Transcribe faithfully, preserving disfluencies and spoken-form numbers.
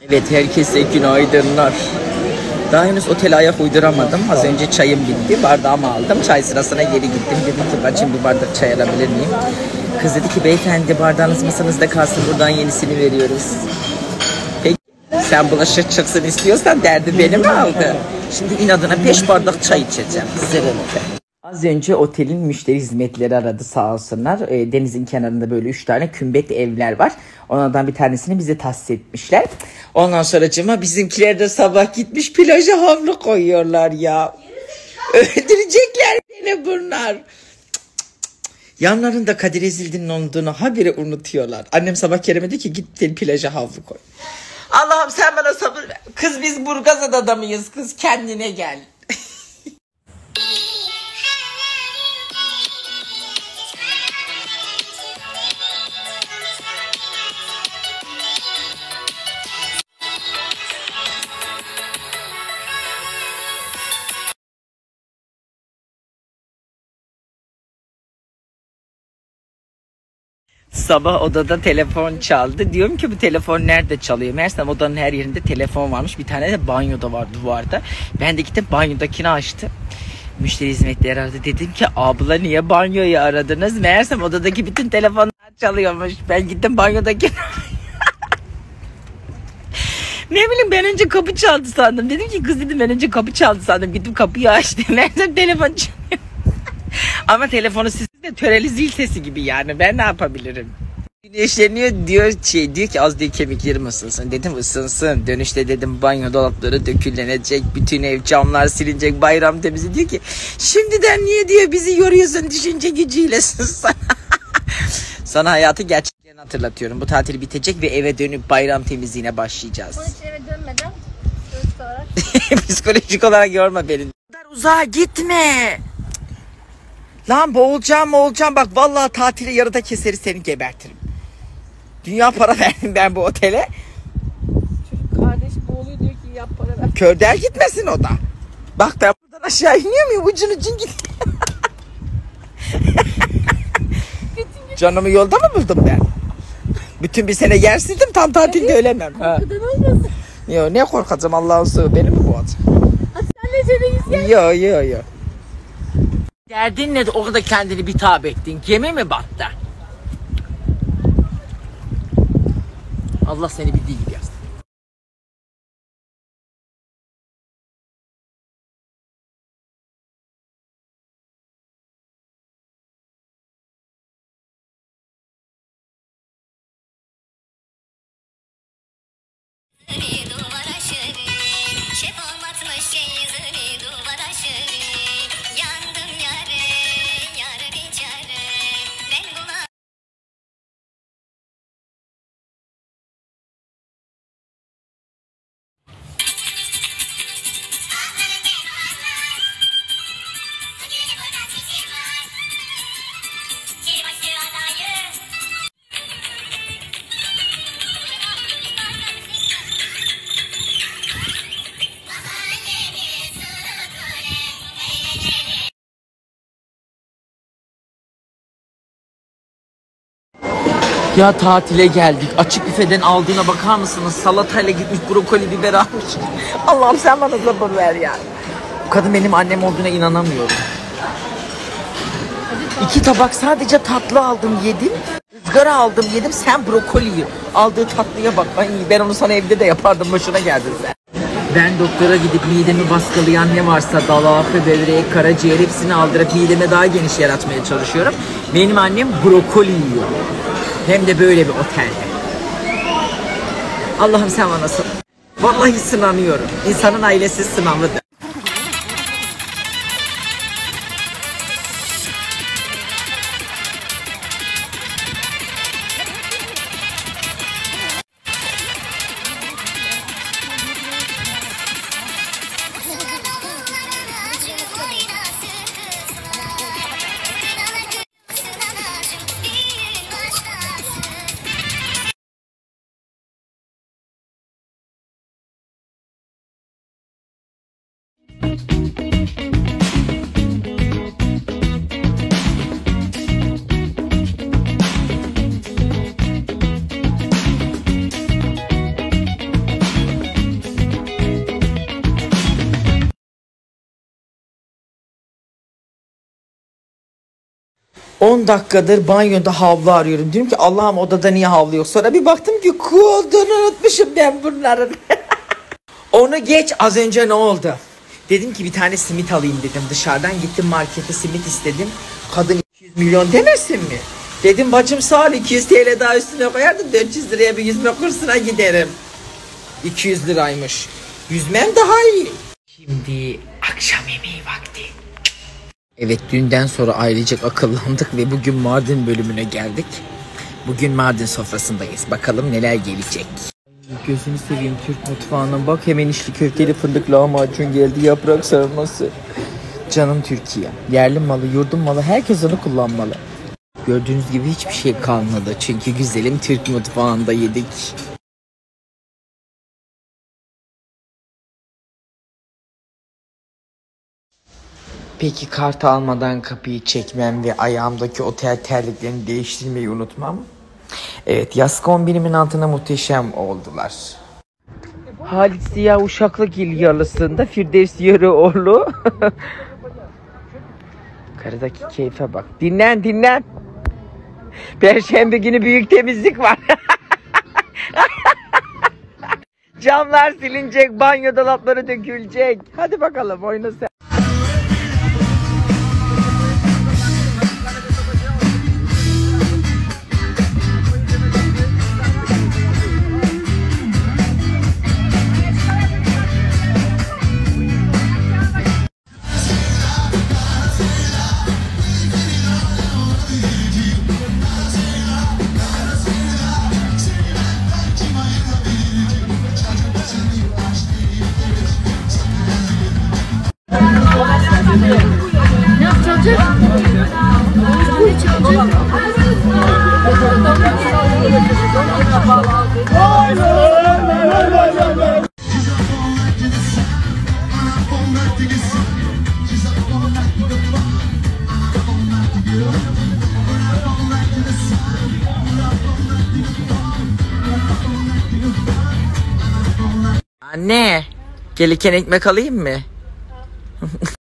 Evet, herkese günaydınlar. Daha henüz otele ayak uyduramadım. Az önce çayım bitti. Bardağımı aldım. Çay sırasına geri gittim. Dedim ki bacım bir bardak çay alabilir miyim? Kız dedi ki beyefendi bardağınız masanızda kalsın. Buradan yenisini veriyoruz. Peki sen bulaşık çıksın istiyorsan derdi benim aldı. Şimdi inadına beş bardak çay içeceğim. Zırhlıkta. Az önce otelin müşteri hizmetleri aradı sağ olsunlar. E, denizin kenarında böyle üç tane kümbetli evler var. Onlardan bir tanesini bize tahsis etmişler. Ondan sonracığıma bizimkiler de sabah gitmiş plaja havlu koyuyorlar ya. Öldürecekler beni bunlar. Cık cık cık. Yanlarında Kadir Ezildi'nin olduğunu habire unutuyorlar. Annem sabah Kerem'e dedi ki git plaja havlu koy. Allah'ım sen bana sabır ver. Kız biz Burgazada adamıyız kız, kendine gel. Sabah odada telefon çaldı. Diyorum ki bu telefon nerede çalıyor? Meğersem odanın her yerinde telefon varmış. Bir tane de banyoda var, duvarda. Ben de gittim banyodakini açtım. Müşteri hizmetleri aradı. Dedim ki abla niye banyoyu aradınız? Meğersem odadaki bütün telefonlar çalıyormuş. Ben gittim banyodakini. Ne bileyim ben önce kapı çaldı sandım. Dedim ki kız dedim ben önce kapı çaldı sandım. Gittim kapıyı açtım. Meğersem telefon çalıyor. Ama telefonu sesi de töreli zil sesi gibi yani. Ben ne yapabilirim? Güneşleniyor diyor şey diyor ki az diye kemiklerim ısınsın. Dedim ısınsın. Dönüşte dedim banyo dolapları döküllenecek. Bütün ev camlar silinecek. Bayram temizliği diyor ki şimdiden niye diyor bizi yoruyorsun düşünce gücüyle sana. Sana hayatı gerçekten hatırlatıyorum. Bu tatil bitecek ve eve dönüp bayram temizliğine başlayacağız. Onun için eve dönmeden psikolojik olarak. Psikolojik olarak yorma beni. Uzağa gitme. Lan boğulacağım boğulacağım bak vallahi tatili yarıda keseri seni gebertirim. Dünya para verdim ben bu otele. Çocuk kardeş boğuluyor diyor ki yap para ver. Körder gitmesin o da. Bak ben buradan aşağı iniyor muyum ucun ucun git. Canımı yolda mı buldum ben? Bütün bir sene yersizdim tam tatilde ölemem. Korkudan olmasın. Yo ne korkacağım Allah'ın sığ beni mi boğacak? Hadi sen de şöyle yüz gel. Yo yo yo. Derdin ne de orada kendini bitap ettin? Gemi mi battı? Allah seni bildiği gibi yazsın. Ya tatile geldik. Açık büfeden aldığına bakar mısınız? Salatayla gitmiş, brokoli, biber almış. Allah'ım sen bana sabır ver ya. Bu kadın benim annem olduğuna inanamıyorum. İki tabak sadece tatlı aldım yedim. Izgara aldım yedim. Sen brokoliyi aldığı tatlıya bak. Ay, ben onu sana evde de yapardım. Boşuna geldin sen. Ben doktora gidip midemi baskılayan ne varsa dalakı, böbrek, karaciğer hepsini aldırıp mideme daha geniş yaratmaya çalışıyorum. Benim annem brokoli yiyor. Hem de böyle bir otelde. Allah'ım sen bana sın. Vallahi sınanıyorum. İnsanın ailesi sınavlıdır. on dakikadır banyoda havlu arıyorum. Diyorum ki Allah'ım odada niye havlu yok? Sonra bir baktım ki kuğu olduğunu unutmuşum ben bunların. Onu geç, az önce ne oldu? Dedim ki bir tane simit alayım dedim. Dışarıdan gittim markete simit istedim. Kadın iki yüz milyon demesin mi? Dedim bacım sağ ol, iki yüz TL daha üstüne koyardım. dört yüz liraya bir yüzme kursuna giderim. iki yüz liraymış. Yüzmem daha iyi. Şimdi akşam yemeği vakti. Evet, dünden sonra ailecek akıllandık ve bugün Mardin bölümüne geldik. Bugün Mardin sofrasındayız. Bakalım neler gelecek. Gözünü seveyim Türk mutfağına bak, hemen içli köfteli fındık lahmacun geldi, yaprak sarması. Canım Türkiye. Yerli malı, yurdum malı, herkes onu kullanmalı. Gördüğünüz gibi hiçbir şey kalmadı. Çünkü güzelim Türk mutfağında yedik. Peki kart almadan kapıyı çekmem ve ayağımdaki otel terliklerini değiştirmeyi unutmam. Evet, yaz kombinimin altına muhteşem oldular. Halit Ziya Uşaklıgil yalısında Firdevs Yörüoğlu. Karıdaki keyfe bak. Dinlen dinlen. Perşembe günü büyük temizlik var. Camlar silinecek, banyo dolapları dökülecek. Hadi bakalım oyna sen. Anne, gelirken ekmek alayım mı?